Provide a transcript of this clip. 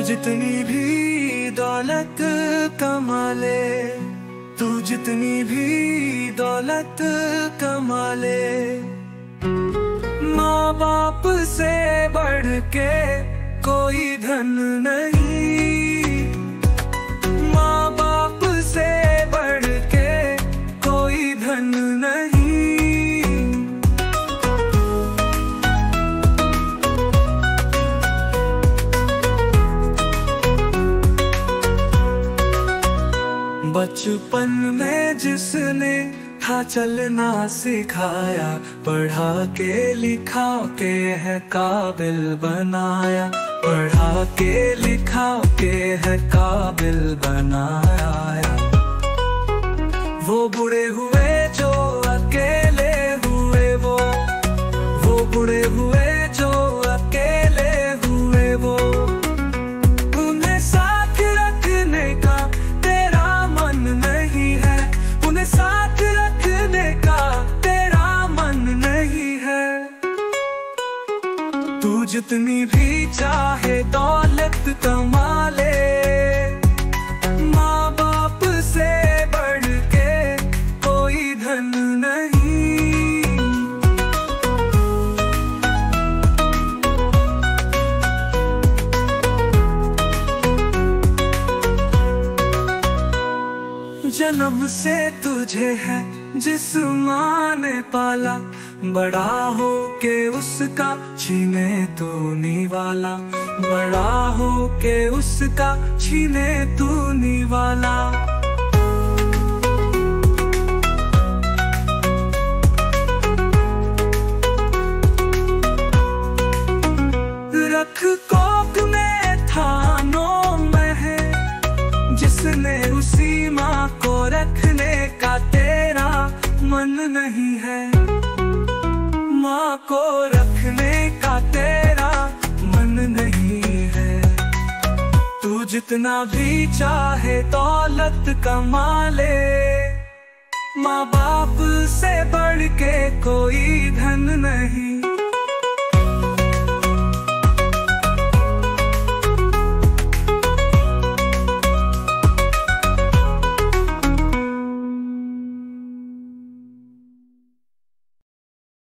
जितनी भी दौलत कमा ले, तू जितनी भी दौलत कमा ले, माँ बाप से बढ़ के कोई धन नहीं। माँ बाप से बढ़ के कोई धन नहीं। बचपन में जिसने था चलना सिखाया, पढ़ा के लिखा के है काबिल बनाया, पढ़ा के लिखा के है काबिल बनाया। वो बूढ़े हुए जो अकेले हुए, वो बूढ़े हुए जो अकेले हुए, वो उन्हें साथ रखने का तेरा मन नहीं है, उन्हें साथ रखने का तेरा मन नहीं है। तू जितनी भी चाहे दौलत कमा ले, माँ बाप से बढ़ के कोई धन नहीं। जन्म से तुझे है जिस माँ ने पाला, बड़ा हो के उसका छीने तू निवाला, बड़ा हो के उसका छीने तू निवाला। रख कोख में थानों में है जिसने उसी माँ को रखने का तेरा मन नहीं है, माँ को रखने का तेरा मन नहीं है। तू जितना भी चाहे दौलत कमा ले, माँ बाप से बढ़ के कोई धन नहीं।